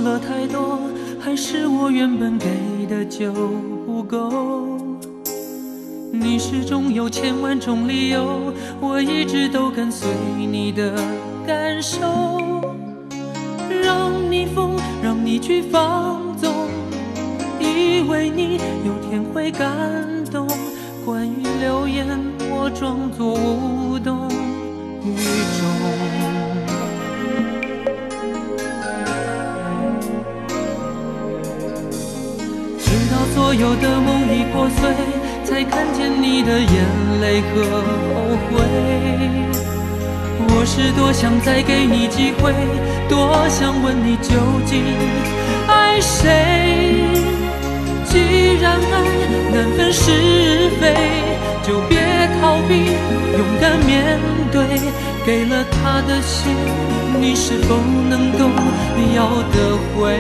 了太多，还是我原本给的就不够？你始终有千万种理由，我一直都跟随你的感受，让你疯，让你去放纵，以为你有天会感动。关于流言，我装作无动于衷。直到所有的梦已破碎，才看见你的眼泪和后悔。我是多想再给你机会，多想问你究竟爱谁。既然爱难分是非，就别逃避，勇敢面对。给了他的心，你是否能够要得回？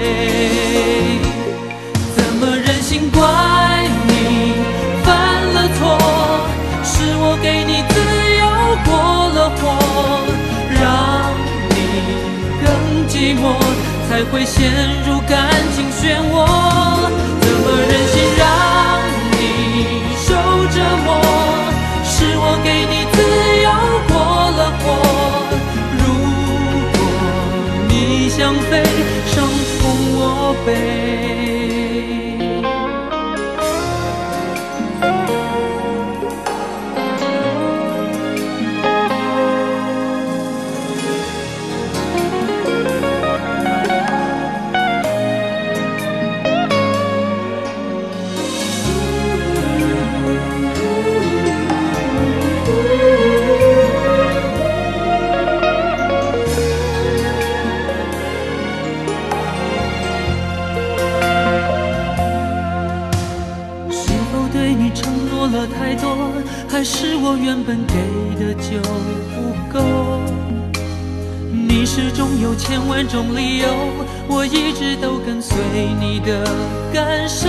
怎么忍心怪你犯了错？是我给你自由过了火，让你更寂寞，才会陷入感情漩涡。怎么忍心让你受折磨？是我给你自由过了火。如果你想飞，伤痛我背。太多，还是我原本给的就不够？你始终有千万种理由，我一直都跟随你的感受，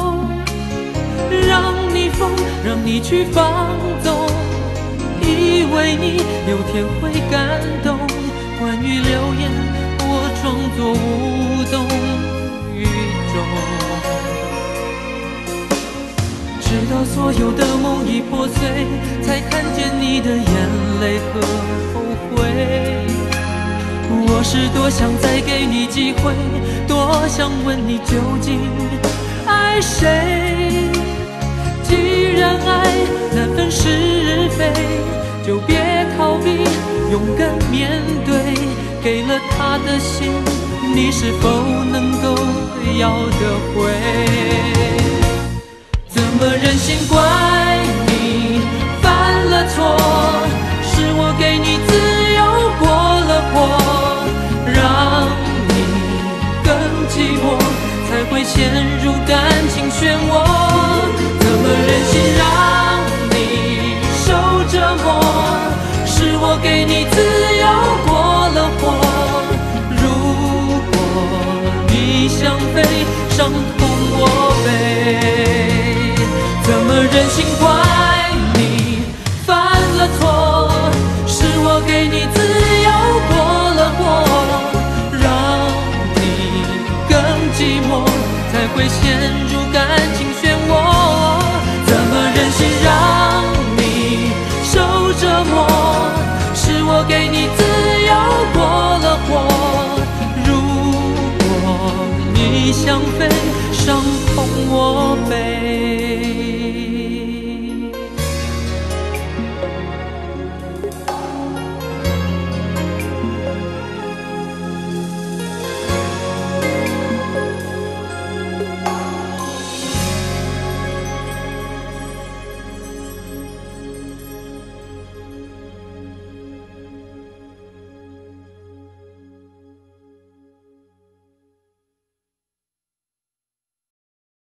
让你疯，让你去放纵，以为你有天会感动。关于流言，我装作无动于衷。直到所有的梦已破碎，才看见你的眼泪和后悔。我是多想再给你机会，多想问你究竟爱谁。既然爱难分是非，就别逃避，勇敢面对。给了他的心，你是否能够要得回？怎么忍心怪你犯了错？是我给你自由过了火，让你更寂寞，才会陷入感情漩涡。怎么忍心让你受折磨？是我给你自由过了火。如果你想飞，伤痛我背。怎么忍心怪你犯了错？是我给你自由过了火，让你更寂寞，才会陷入感情漩涡。怎么忍心让你受折磨？是我给你自由过了火。如果你想飞，伤痛我背。